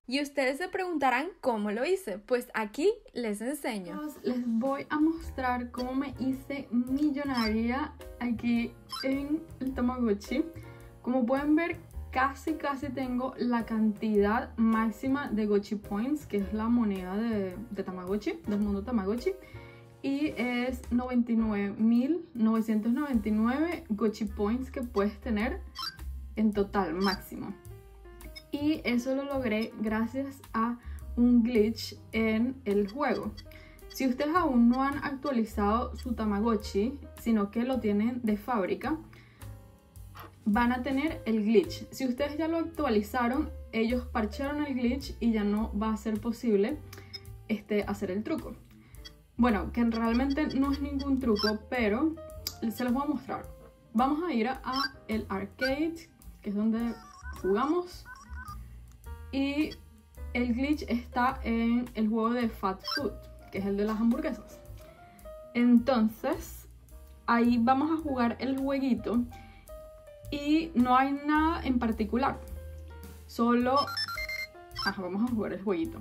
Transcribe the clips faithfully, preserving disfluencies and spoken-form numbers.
Y ustedes se preguntarán cómo lo hice. Pues aquí les enseño. Les voy a mostrar cómo me hice millonaria aquí en el Tamagotchi. Como pueden ver, casi casi tengo la cantidad máxima de Gochi Points, que es la moneda de, de Tamagotchi, del mundo Tamagotchi. Y es noventa y nueve mil novecientos noventa y nueve Gochi Points que puedes tener en total máximo. Y eso lo logré gracias a un glitch en el juego. Si ustedes aún no han actualizado su Tamagotchi, sino que lo tienen de fábrica, van a tener el glitch. Si ustedes ya lo actualizaron, ellos parcharon el glitch y ya no va a ser posible este, hacer el truco. Bueno, que realmente no es ningún truco, pero se los voy a mostrar. Vamos a ir a, a el arcade, que es donde jugamos. Y el glitch está en el juego de Fat Food, que es el de las hamburguesas. Entonces, ahí vamos a jugar el jueguito. Y no hay nada en particular. Solo... Ajá, vamos a jugar el jueguito.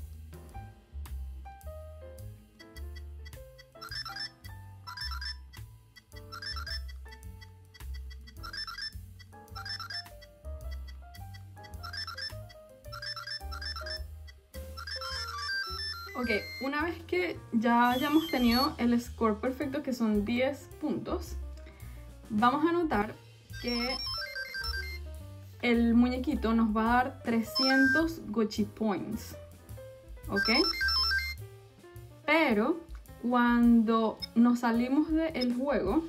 Ok, una vez que ya hayamos tenido el score perfecto, que son diez puntos, vamos a notar que el muñequito nos va a dar trescientos Gochi Points, ¿ok? Pero cuando nos salimos del juego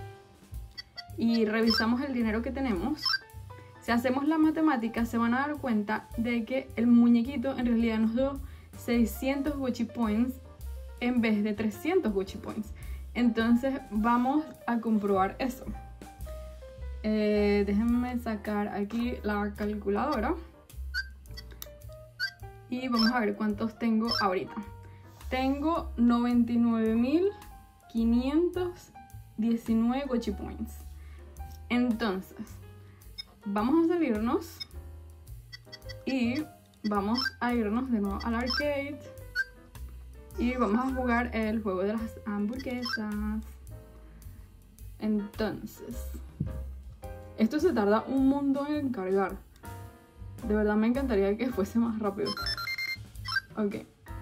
y revisamos el dinero que tenemos, si hacemos la matemática se van a dar cuenta de que el muñequito en realidad nos dio seiscientos Gochi Points en vez de trescientos Gochi Points. Entonces vamos a comprobar eso. Eh, déjenme sacar aquí la calculadora y vamos a ver cuántos tengo ahorita. Tengo noventa y nueve mil quinientos diecinueve Gochi Points. Entonces vamos a salirnos y vamos a irnos de nuevo al arcade y vamos a jugar el juego de las hamburguesas. Entonces, esto se tarda un montón en cargar. De verdad me encantaría que fuese más rápido. Ok.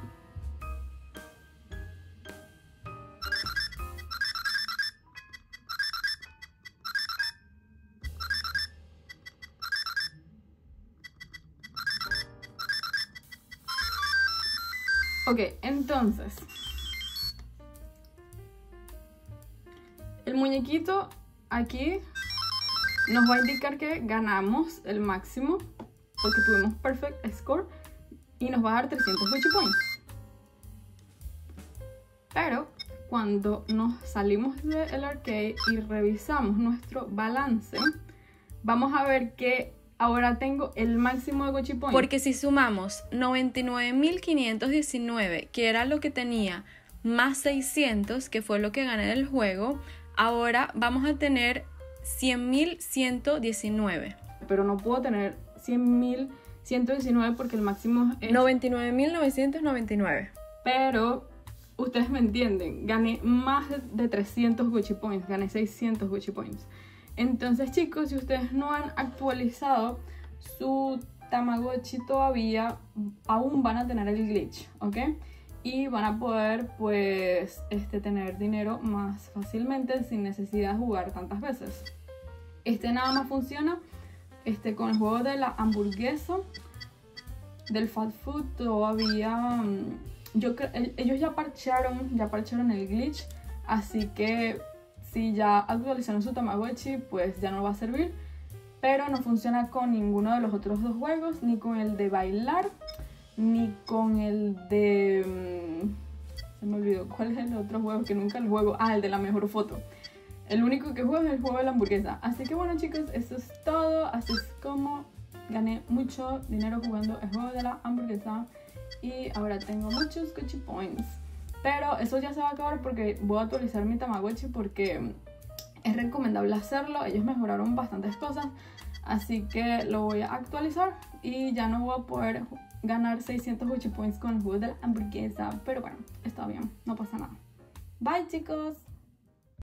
Ok, entonces el muñequito aquí nos va a indicar que ganamos el máximo porque tuvimos perfect score y nos va a dar trescientos Gochi Points. Pero cuando nos salimos del arcade y revisamos nuestro balance, vamos a ver que ahora tengo el máximo de Gochi Points. Porque si sumamos noventa y nueve mil quinientos diecinueve, que era lo que tenía, más seiscientos, que fue lo que gané del juego, ahora vamos a tener cien mil ciento diecinueve. Pero no puedo tener cien mil ciento diecinueve porque el máximo es noventa y nueve mil novecientos noventa y nueve. Pero ustedes me entienden, gané más de trescientos Gochi Points, gané seiscientos Gochi Points. Entonces, chicos, si ustedes no han actualizado su Tamagotchi todavía, aún van a tener el glitch, ¿ok? Y van a poder, pues, este, tener dinero más fácilmente sin necesidad de jugar tantas veces. Este nada más funciona este, con el juego de la hamburguesa, del Fat Food. Todavía, yo ellos ya parcharon, ya parcharon el glitch, así que si ya actualizaron su Tamagotchi, pues ya no va a servir. Pero no funciona con ninguno de los otros dos juegos, ni con el de bailar, ni con el de... se me olvidó, ¿cuál es el otro juego que nunca lo juego? Ah, el de la mejor foto. El único que juego es el juego de la hamburguesa. Así que bueno, chicos, eso es todo. Así es como gané mucho dinero jugando el juego de la hamburguesa. Y ahora tengo muchos Gochi Points. Pero eso ya se va a acabar porque voy a actualizar mi Tamagotchi, porque es recomendable hacerlo. Ellos mejoraron bastantes cosas. Así que lo voy a actualizar y ya no voy a poder ganar seiscientos Gucci Points con el juego de la hamburguesa. Pero bueno, está bien, no pasa nada. Bye chicos.